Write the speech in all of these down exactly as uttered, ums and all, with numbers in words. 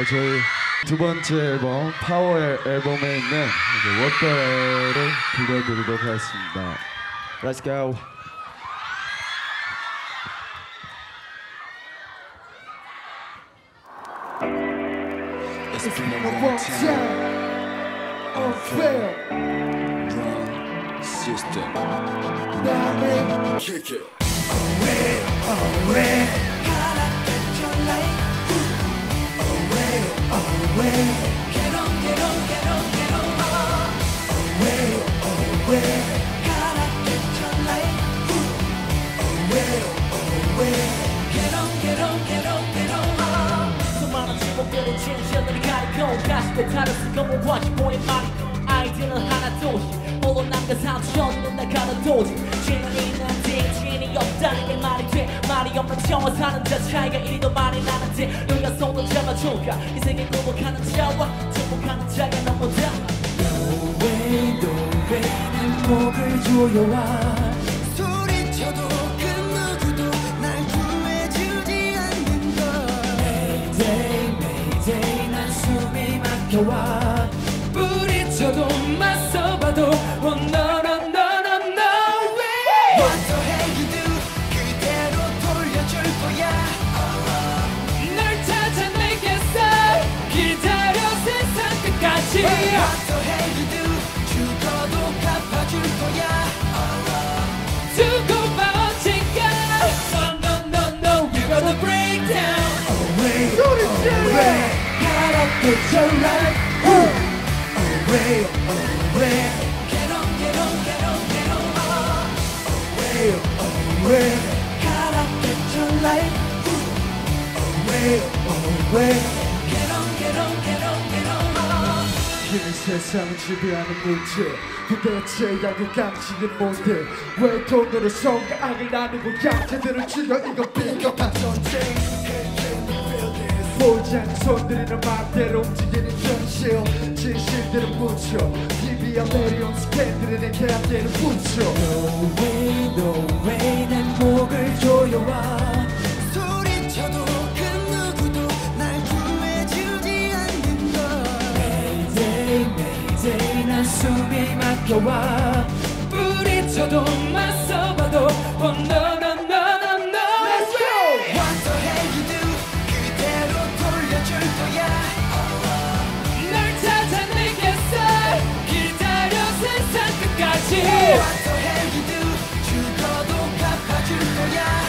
저희 두 번째 앨범 파워 앨범에 있는 워터를 들려드리도록 하겠습니다. Let's go. It's been a long time. Unfair. Drum system. Now kick it. Away, away. Gotta get your life. Away, away. Get on, get on, get on, get on. Away, away. Gotta get your life. Away, away. Get on, get on, get on, get on. 수많은 제목들을 진실을 가리고 다시 배탈을 쓰고 watch 보인 말이 아이디어는 하나 도시 홀로 남겨 삼천이는 나가는 도지 진이 있는데 진이 없다는 게 말이 돼 말이 없는 채워 사는 자 차이가 이리도 많이 나는데 너가 손을 잡아줄까 이 세계 굴복하는 자와 축복하는 자가 너무 달라 No way, no way 내 목을 조여와 소리쳐도 그 누구도 날 구해주지 않는 걸 Mayday, Mayday 난 숨이 막혀와 부딪혀도 맞서봐도 oh, no, no, no, no, no way What the hell you do 그대로 돌려줄 거야 널 찾아내겠어 기다려 세상 끝까지 What the hell you do 죽어도 갚아줄 거야 두고 봐 언젠가 No, no, no, no You're gonna break down Away, away Gotta get your life Away, away Get on, get on, get on, get on Away, away Gotta get your life Away, away Get on, get on, get on, get on 이 세상을 지배하는 물질 도대체 약을 감지는 못해 왜 돈으로 성과 악을 나누고 약자들을 죽여 이거 비겁한 전쟁 보지 않는 손들이는 맘대로 움직이는 현실 진실들은 묻혀 티비와 레디오 스캔들은 내 계약대를 붙여 No way, no way 내 목을 조여와 소리쳐도 그 누구도 날 구해주지 않는 걸 Mayday, Mayday 난 숨이 막혀와 부딪혀도 맞서봐도 oh, no, no, no, no, no Let's go! What the hell you do 그대로 돌려줄 거야 널 찾아내겠어 기다려 세상 끝까지 What the hell you do 죽어도 갚아줄 거야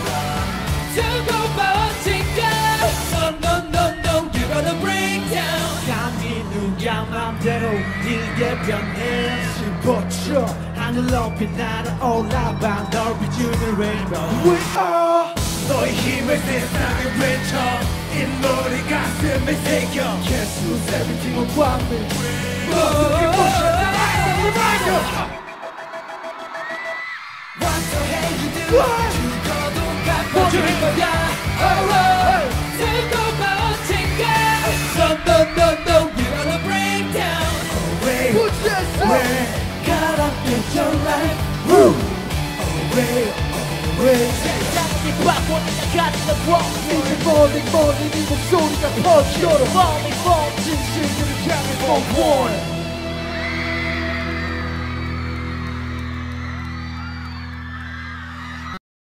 두고 봐 언젠가 No, no, no, no You're gonna break down 감히 누가 맘대로 일게 변해 씹어쳐 하늘 높이 날아올라봐 널 비추는 rainbow We are 너의 힘을 세상에 외쳐 이 노래 가슴에 새겨 Guess who's everything around me 모든 모션 나라에서 What the hell you do 죽어도 갚아줄 거야 두고 봐 언젠가 No, no, no, no You're gonna break down Away, away Gotta get your life Away, away 세상이 바꿔내야 가는 건 이제 멀리 멀리 네 목소리가 퍼지도록 멀리 멀리 진실들을 향해 for one